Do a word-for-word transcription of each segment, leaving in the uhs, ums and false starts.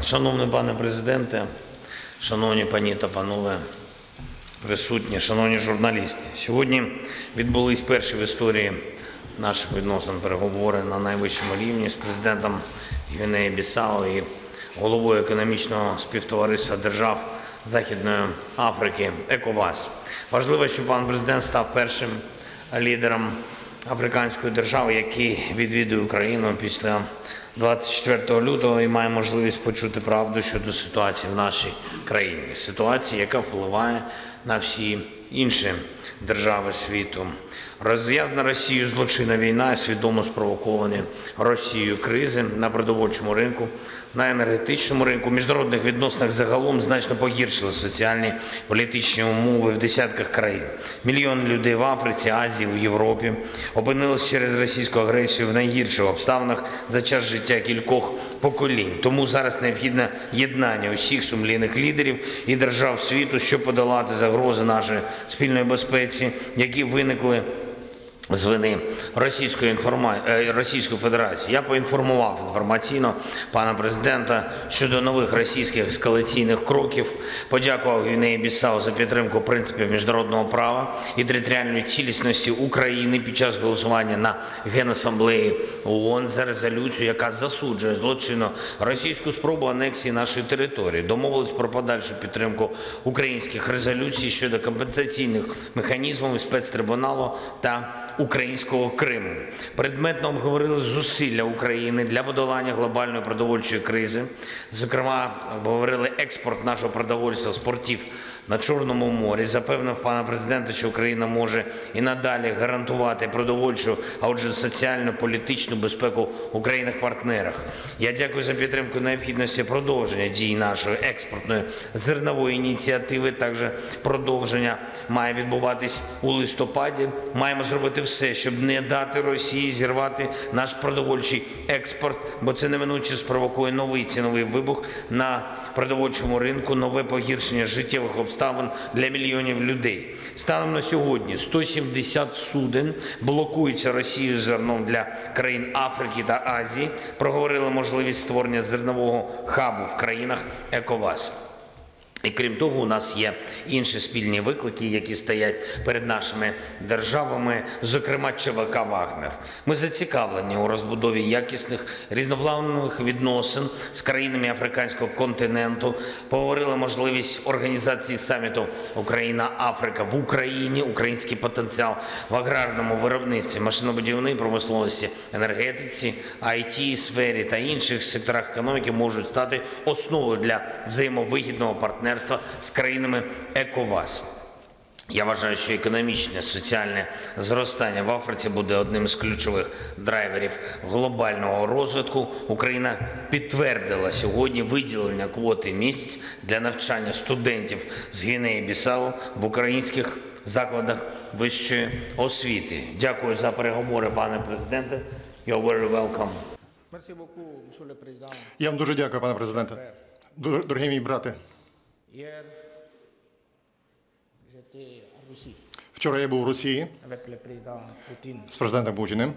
Шановний пане президенте, шановні пані та панове присутні, шановні журналісти, сьогодні відбулись перші в історії наших відносин переговори на найвищому рівні з президентом Гвінеї-Бісау і головою економічного співтовариства держав Західної Африки ЕКОВАС. Важливо, що пан президент став першим лідером африканської держави, який відвідує Україну після двадцять четвертого лютого і має можливість почути правду щодо ситуації в нашій країні. Ситуації, яка впливає на всі інші держави світу. Розв'язана Росією злочинна війна і свідомо спровоковані Росією кризи на продовольчому ринку, на енергетичному ринку, в міжнародних відносинах загалом значно погіршили соціальні політичні умови в десятках країн. Мільйони людей в Африці, Азії, в Європі опинились через російську агресію в найгірших обставинах за час життя кількох поколінь. Тому зараз необхідне єднання усіх сумлінних лідерів і держав світу, щоб подолати загрози нашої спільної безпеці, які виникли з вини Російської, інформа... Російської Федерації. Я поінформував інформаційно пана президента щодо нових російських ескалаційних кроків, подякував Гвінеї-Бісау за підтримку принципів міжнародного права і територіальної цілісності України під час голосування на Генасамблеї ООН за резолюцію, яка засуджує злочинну російську спробу анексії нашої території. Домовились про подальшу підтримку українських резолюцій щодо компенсаційних механізмів і спецтрибуналу та українського Криму. Предметно обговорили зусилля України для подолання глобальної продовольчої кризи. Зокрема, обговорили експорт нашого продовольства з портів на Чорному морі. Запевнив пана президента, що Україна може і надалі гарантувати продовольчу, а отже соціальну, політичну безпеку у країнах-партнерах. Я дякую за підтримку необхідності продовження дій нашої експортної зернової ініціативи. Також продовження має відбуватись у листопаді. Маємо зробити все, щоб не дати Росії зірвати наш продовольчий експорт, бо це неминуче спровокує новий ціновий вибух на продовольчому ринку, нове погіршення життєвих обставин для мільйонів людей. Станом на сьогодні сто сімдесят суден блокуються Росією зерном для країн Африки та Азії. Проговорили можливість створення зернового хабу в країнах ЕКОВАС. І крім того, у нас є інші спільні виклики, які стоять перед нашими державами, зокрема ЧВК «Вагнер». Ми зацікавлені у розбудові якісних різнопланових відносин з країнами африканського континенту. Поговорили можливість організації саміту Україна-Африка в Україні, український потенціал в аграрному виробництві, машинобудівній промисловості, енергетиці, ай ті-сфері та інших секторах економіки можуть стати основою для взаємовигідного партнерства з країнами ЕКОВАС. Я вважаю, що економічне, соціальне зростання в Африці буде одним з ключових драйверів глобального розвитку. Україна підтвердила сьогодні виділення квоти місць для навчання студентів з Гвінеї-Бісау в українських закладах вищої освіти. Дякую за переговори, пане президенте. You're very welcome. Я вам дуже дякую, пане президенте. Дорогі мій брате, вчора я був у Росії з президентом Путіним,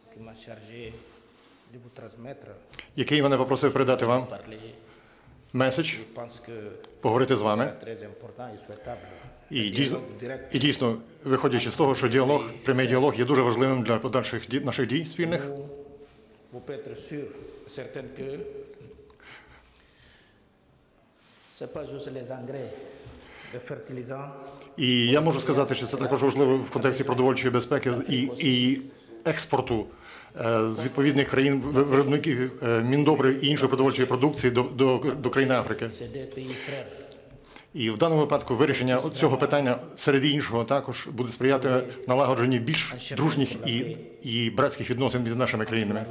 який мене попросив передати вам меседж, поговорити з вами. І дійсно, і дійсно, виходячи з того, що діалог, прямий діалог є дуже важливим для подальших ді, наших дій спільних. І я можу сказати, що це також важливо в контексті продовольчої безпеки і, і експорту е, з відповідних країн виробників е, міндобрив і іншої продовольчої продукції до, до, до країн Африки. І в даному випадку вирішення цього питання, серед іншого, також буде сприяти налагодженню більш дружніх і, і братських відносин між нашими країнами.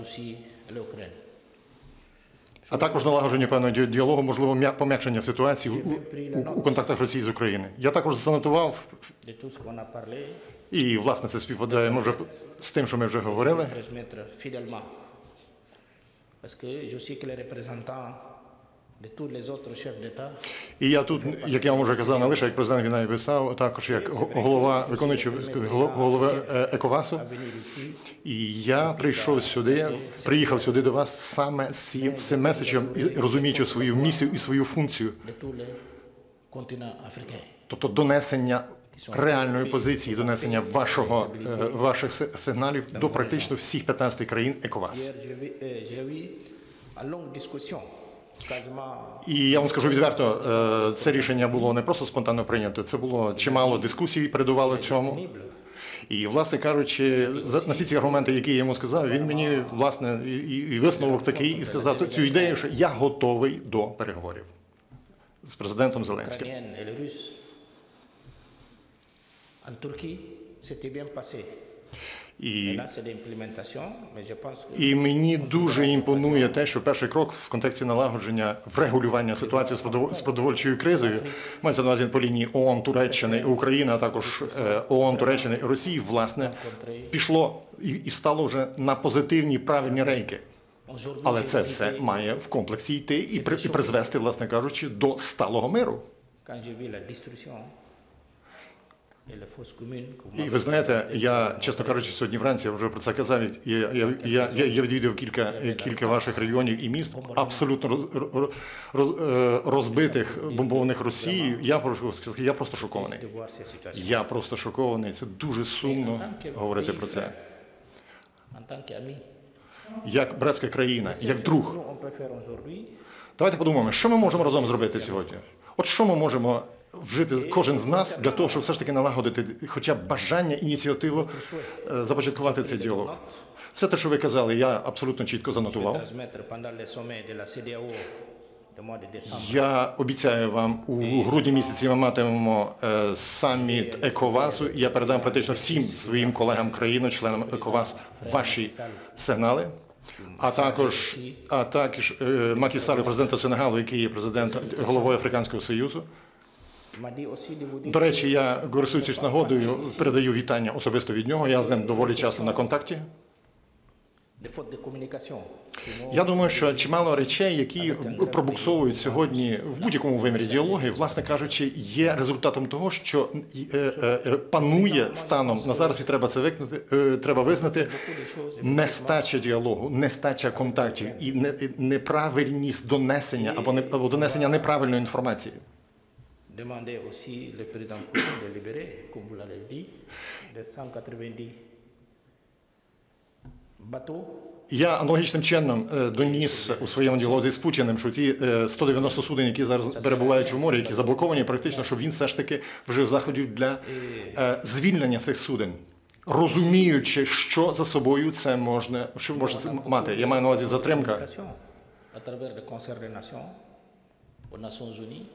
А також налагодження певного діалогу, можливо, пом'якшення ситуації у, у, у контактах Росії з Україною. Я також занотував, і, власне, це співпадає ми вже з тим, що ми вже говорили. de tous les autres chefs d'État. І я тут, як я вам вже казав, не лише як президент Гвінеї Бісау, а також як голова, виконуючий голови ЕКОВАСу. І я прийшов сюди, приїхав сюди до вас саме з цим меседжем, розуміючи свою місію і свою функцію. De tous les continents africains. Тобто донесення реальної позиції, донесення вашого, ваших сигналів до практично всіх п'ятнадцяти країн ЕКОВАС. Hier, j'ai vu, euh, j'ai eu une longue discussion, quasiment І я вам скажу відверто, це рішення було не просто спонтанно прийнято, це було чимало дискусій, передувало цьому. І, власне кажучи, за- на всі ці аргументи, які я йому сказав, він мені, власне, і, і висновок такий, і сказав цю ідею, що я готовий до переговорів з президентом Зеленським. ukrainienne et les Russes. En Turquie, c'était bien passé. І, Là, c'est l'implémentation, mais je pense que і мені дуже імпонує те, що перший крок в контексті налагодження, врегулювання ситуації з продов- з продовольчою кризою, мається на увазі по лінії ООН, Туреччини і України, а також е, ООН, Туреччини і Росії, власне, пішло і, і стало вже на позитивні, правильні рейки. aujourd'hui, Але j'ai це visité- все має в комплексі йти і, при, і призвести, власне кажучи, до сталого миру. quand j'ai vu la destruction et les fausses communes, que vous І ви знаєте, я, чесно кажучи, сьогодні вранці я вже про це казав. Я, я, я, я, я відвідав кілька, кілька ваших районів і міст, абсолютно роз, роз, роз, е, розбитих, бомбованих Росією. Я прошу сказати, я просто шокований. de voir ces situations. Я просто шокований. Це дуже сумно говорити про це. En tant qu'ami, Як братська країна, як друг. nous, on peut faire aujourd'hui, Давайте подумаємо, що ми можемо разом зробити сьогодні. От що ми можемо вжити кожен з нас для того, щоб все ж таки налагодити хоча б бажання, ініціативу, е, започаткувати цей діалог. Все те, що ви казали, я абсолютно чітко занотував. transmettre pendant les sommets de la C D A O du mois de décembre. Я обіцяю вам, у грудні місяці ми матимемо е, саміт ЕКОВАСу, і я передам практично всім своїм колегам країни, членам ЕКОВАС, ваші сигнали. А також, а також е, Макі Саллю, президента Сенегалу, який є президентом, головою Африканського Союзу. Il m'a dit aussi de vous dire До речі, я, користуючись нагодою, передаю вітання особисто від нього. Я з ним доволі часто на контакті. des fautes de communication. que nous- Я думаю, що чимало речей, які пробуксовують сьогодні в будь-якому вимірі діалоги, власне кажучи, є результатом того, що е, е, е, панує станом на зараз, і треба це викнути, е, треба визнати, нестача діалогу, нестача контактів і не- і неправильність донесення або не або донесення неправильної інформації. Demandez aussi le président Poutine de libérer, comme vous l'avez dit, les cent quatre-vingt-dix bateaux Я аналогічним чином е, доніс у своєму діалозі з Путіним, що ті е, сто дев'яносто суден, які зараз перебувають в морі, які заблоковані, практично, щоб він все ж таки вжив заходів для е, звільнення цих суден, розуміючи, що за собою це можна, що може це мати. Я маю на увазі затримка. communication à travers le concert des nations, aux Nations Unies,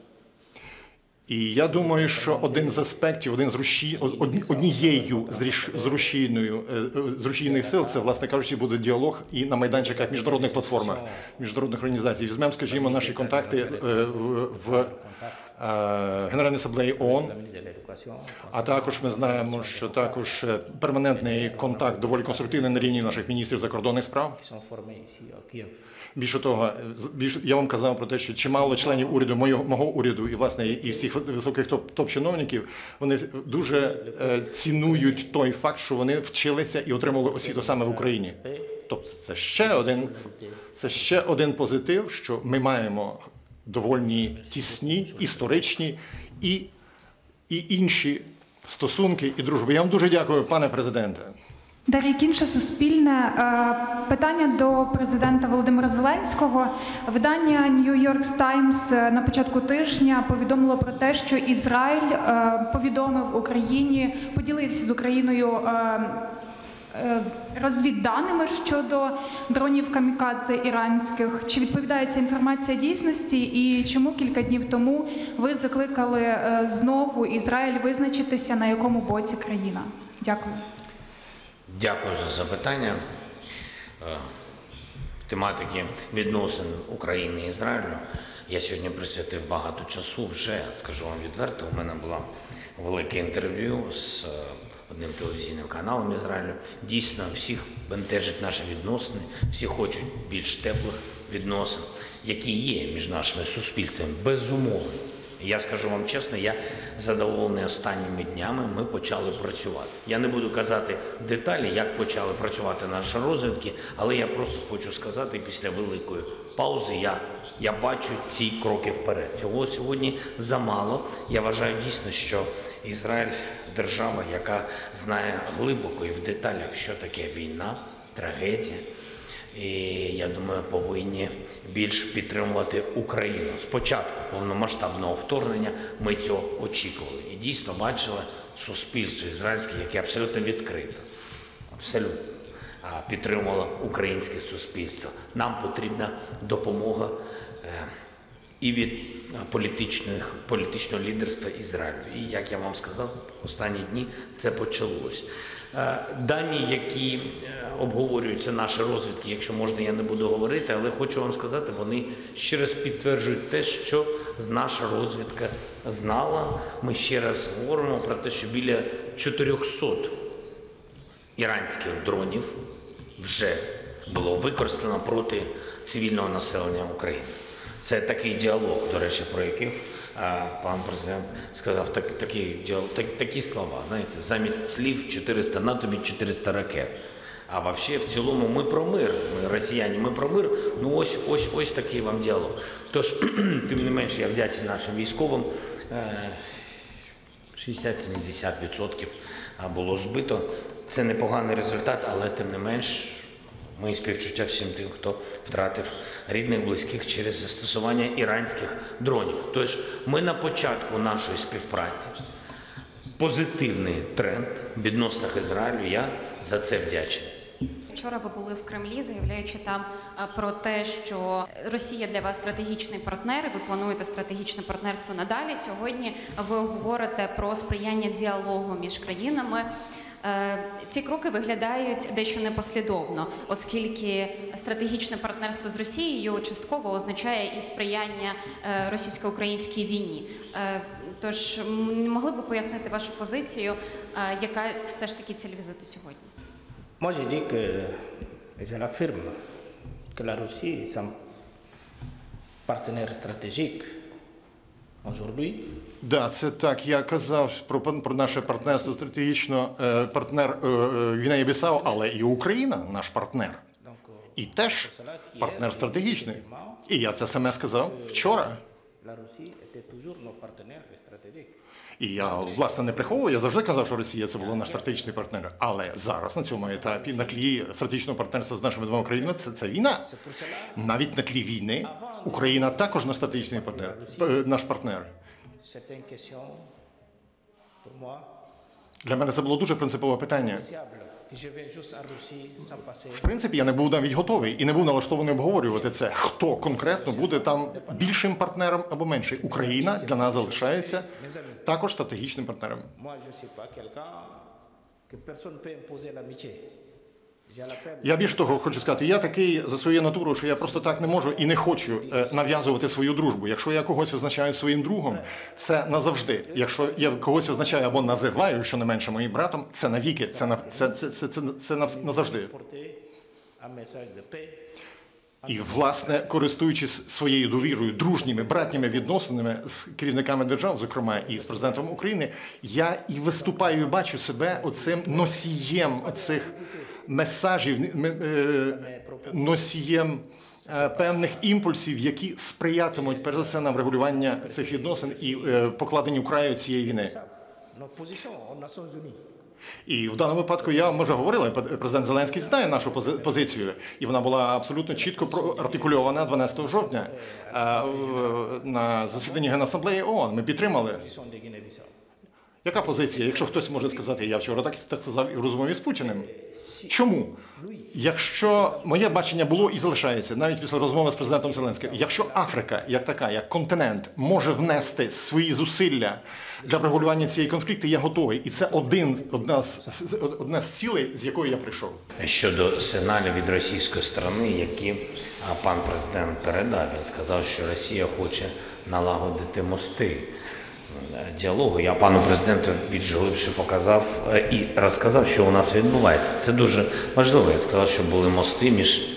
І я думаю, що один з аспектів, один з руші, одні- однією з ріш- з рушійною е, е, з рушійних сил, це, власне кажучи, буде діалог і на майданчиках міжнародних платформах, міжнародних організацій. Візьмемо, скажімо, наші контакти е, в, в е, Генеральній асамблеї ООН. la ministre de l'Éducation, А також ми знаємо, що також е, перманентний контакт доволі конструктивний на рівні наших міністрів закордонних справ. qui sont formés ici à Kiev. Більше того, з- більше я вам казав про те, що чимало членів уряду, мого, мого уряду і власне і всіх високих топ, топ-чиновників, вони дуже е, цінують той факт, що вони вчилися і отримали освіту саме в Україні. Тобто це ще один, це ще один позитив, що ми маємо доволі тісні, історичні і, і інші стосунки і дружбу. Я вам дуже дякую, пане президенте. Дар'я Кінша, Суспільне. Е, Питання до президента Володимира Зеленського. Видання New York Times на початку тижня повідомило про те, що Ізраїль е, повідомив Україні, поділився з Україною е, е, розвідданими щодо дронів камікадзе іранських. Чи відповідає ця інформація дійсності? І чому кілька днів тому ви закликали е, знову Ізраїль визначитися, на якому боці країна? Дякую. Дякую за запитання. Е, Тематики відносин України і Ізраїлю я сьогодні присвятив багато часу. Вже, скажу вам відверто, у мене було велике інтерв'ю з е, одним телевізійним каналом Ізраїлю. Дійсно, всіх бентежить наші відносини, всі хочуть більш теплих відносин, які є між нашими суспільствами, безумовно. Я скажу вам чесно, я задоволений останніми днями, ми почали працювати. Я не буду казати деталі, як почали працювати наші розвідки, але я просто хочу сказати, після великої паузи я, я бачу ці кроки вперед. Цього сьогодні замало. Я вважаю дійсно, що Ізраїль – держава, яка знає глибоко і в деталях, що таке війна, трагедія. І, я думаю, повинні більш підтримувати Україну. Спочатку повномасштабного вторгнення ми цього очікували. І дійсно бачили суспільство ізраїльське, яке абсолютно відкрито, абсолютно підтримувало українське суспільство. Нам потрібна допомога і від політичних, політичного лідерства Ізраїлю. І, як я вам сказав, останні дні це почалось. Дані, які обговорюються наші розвідки, якщо можна, я не буду говорити, але хочу вам сказати, вони ще раз підтверджують те, що наша розвідка знала. Ми ще раз говоримо про те, що біля чотирьохсот іранських дронів вже було використано проти цивільного населення України. Це такий діалог, до речі, про який пан президент сказав, так, такий діалог, так, такі слова, знаєте, замість слів чотириста, на тобі чотириста ракет. А взагалі, в цілому, ми про мир, ми росіяни, ми про мир, ну ось, ось, ось такий вам діалог. Тож, тим не менше, я вдячний нашим військовим, шістдесят-сімдесят відсотків було збито. Це непоганий результат, але тим не менш, мої співчуття всім тим, хто втратив рідних, близьких через застосування іранських дронів. Тож ми на початку нашої співпраці. Позитивний тренд в відносинах Ізраїлю, я за це вдячний. Вчора ви були в Кремлі, заявляючи там про те, що Росія для вас стратегічний партнер, і ви плануєте стратегічне партнерство надалі. Сьогодні ви говорите про сприяння діалогу між країнами. Ці кроки виглядають дещо непослідовно, оскільки стратегічне партнерство з Росією частково означає і сприяння російсько-українській війні. Тож, могли б ви пояснити вашу позицію, яка все ж таки ціль візиту сьогодні? Moi, je dis que, et je l'affirme, que la Russie est un partenaire stratégique aujourd'hui. Да, це так. Я казав про, про наше партнерство стратегічно. Е, партнер е, Гвінея Бісау, але і Україна наш партнер. І теж партнер стратегічний. І я це саме сказав вчора. La Russie était toujours nos partenaires stratégiques. І я, власне, не приховую, я завжди казав, що Росія – це був наш стратегічний партнер. Але зараз, на цьому етапі, на тлі стратегічного партнерства з нашими двома країнами, це, це війна. Навіть на тлі війни Україна також наш стратегічний партнер, наш партнер. Для мене це було дуже принципове питання. В принципі, я не був навіть готовий і не був налаштований обговорювати це. Хто конкретно буде там більшим партнером або менший? Україна для нас залишається також стратегічним партнером. Я більш того хочу сказати, я такий за своєю натурою, що я просто так не можу і не хочу нав'язувати свою дружбу. Якщо я когось визначаю своїм другом, це назавжди. Якщо я когось визначаю або називаю, що не менше, моїм братом, це навіки, це, на, це, це, це, це, це назавжди. І, власне, користуючись своєю довірою, дружніми, братніми відносинами з керівниками держав, зокрема і з президентом України, я і виступаю, і бачу себе оцим носієм оцих месажів, носієм певних імпульсів, які сприятимуть, перш за все, на врегулювання цих відносин і покладенню краю цієї війни. І в даному випадку я, ми вже говорили, президент Зеленський знає нашу позицію, і вона була абсолютно чітко проартикульована дванадцятого жовтня на засіданні Генасамблеї ООН. Ми підтримали. Яка позиція? Якщо хтось може сказати, я вчора так, так сказав і в розмові з Путіним. Чому? Якщо моє бачення було і залишається, навіть після розмови з президентом Зеленським, якщо Африка, як така, як континент, може внести свої зусилля для врегулювання цієї конфлікту, я готовий. І це один, одна, з, одна з цілей, з якої я прийшов. Щодо сигналів від російської сторони, які пан президент передав, він сказав, що Росія хоче налагодити мости діалогу. Я пану президенту більш глибше показав і розказав, що у нас відбувається. Це дуже важливо. Я сказав, що були мости між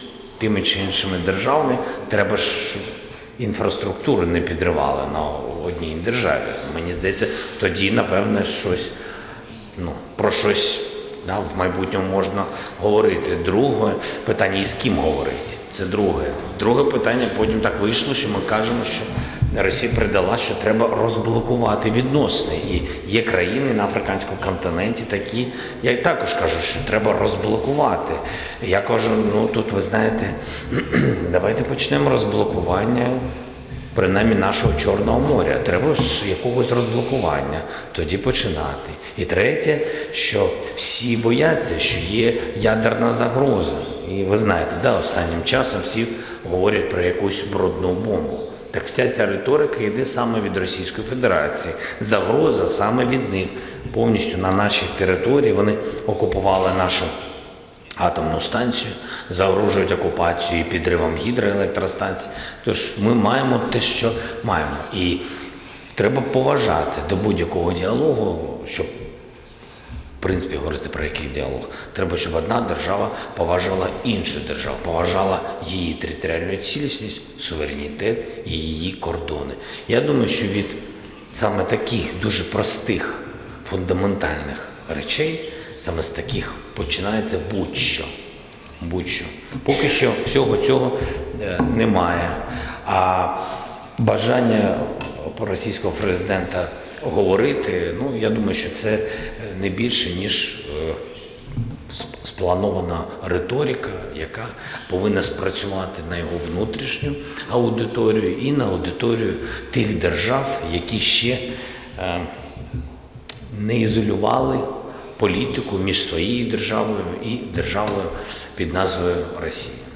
тими чи іншими державами, треба ж інфраструктуру не підривали на одній державі. Мені здається, тоді, напевне, щось, ну, про щось, да, в майбутньому можна говорити. Друге питання, і з ким говорити. Це друге. Друге питання, потім так вийшло, що ми кажемо, що Росія передала, що треба розблокувати відносини. І є країни на африканському континенті такі, я також кажу, що треба розблокувати. Я кажу, ну тут ви знаєте, давайте почнемо розблокування, принаймні нашого Чорного моря. Треба з якогось розблокування, тоді починати. І третє, що всі бояться, що є ядерна загроза. І ви знаєте, да, останнім часом всі говорять про якусь брудну бомбу. Так вся ця риторика йде саме від Російської Федерації. Загроза саме від них. Повністю на нашій території вони окупували нашу атомну станцію, загрожують окупацію і підривом гідроелектростанцій. Тож ми маємо те, що маємо. І треба поважати до будь-якого діалогу, щоб, в принципі, говорити про який діалог. Треба, щоб одна держава поважала іншу державу, поважала її територіальну цілісність, суверенітет і її кордони. Я думаю, що від саме таких дуже простих, фундаментальних речей, саме з таких починається будь-що. Будь-що. Поки що всього цього немає. А бажання російського президента говорити, ну, я думаю, що це не більше, ніж спланована риторика, яка повинна спрацювати на його внутрішню аудиторію і на аудиторію тих держав, які ще не ізолювали політику між своєю державою і державою під назвою Росія.